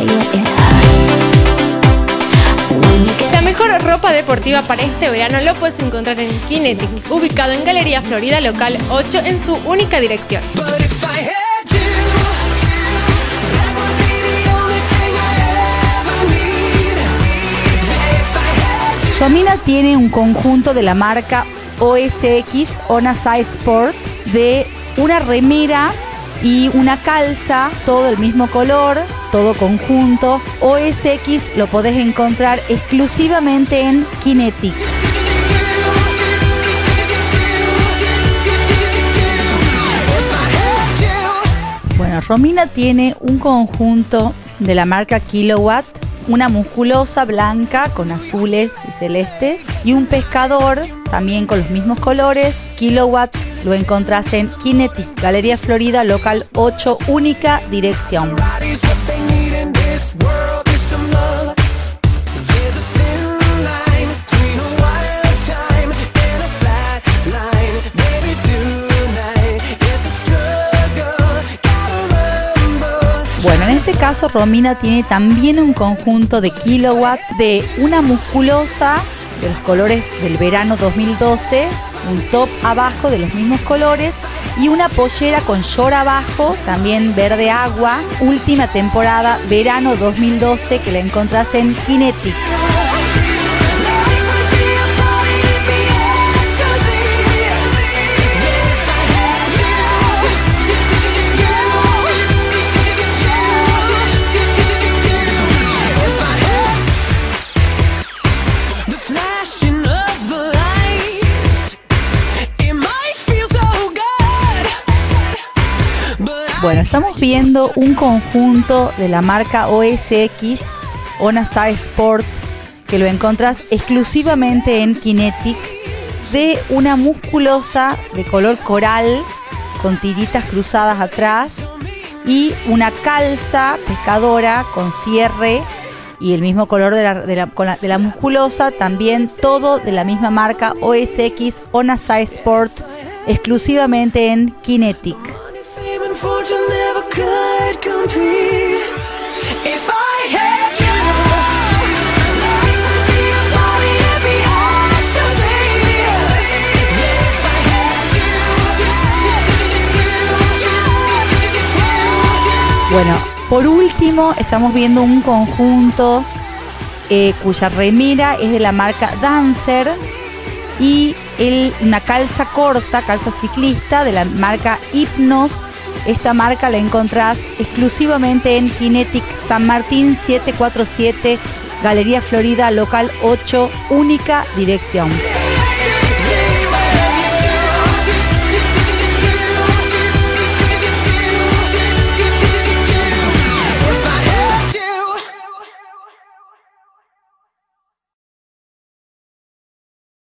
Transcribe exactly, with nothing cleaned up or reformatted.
La mejor ropa deportiva para este verano lo puedes encontrar en Kinetics, ubicado en Galería Florida, local ocho, en su única dirección. Romina tiene un conjunto de la marca O S X, On a Size Sport, de una remera y una calza, todo del mismo color, todo conjunto. O S X lo podés encontrar exclusivamente en Kinetic. Bueno, Romina tiene un conjunto de la marca Kilowatt, una musculosa blanca con azules y celestes y un pescador también con los mismos colores. Kilowatt lo encontrás en Kinetic, Galería Florida, local ocho, única dirección. Bueno, en este caso Romina tiene también un conjunto de Kilowatt de una musculosa de los colores del verano dos mil doce, un top abajo de los mismos colores y una pollera con short abajo, también verde agua, última temporada verano dos mil doce, que la encontrás en Kinetic. Bueno, estamos viendo un conjunto de la marca O S X, On a Size Sport, que lo encontrás exclusivamente en Kinetic, de una musculosa de color coral con tiritas cruzadas atrás y una calza pescadora con cierre y el mismo color de la, de la, con la, de la musculosa, también todo de la misma marca O S X, On a Size Sport, exclusivamente en Kinetic. Bueno, por último estamos viendo un conjunto eh, cuya remera es de la marca Dancer y el, una calza corta, calza ciclista de la marca Hypnos. Esta marca la encontrás exclusivamente en Kinetic, San Martín setecientos cuarenta y siete, Galería Florida, local ocho, única dirección.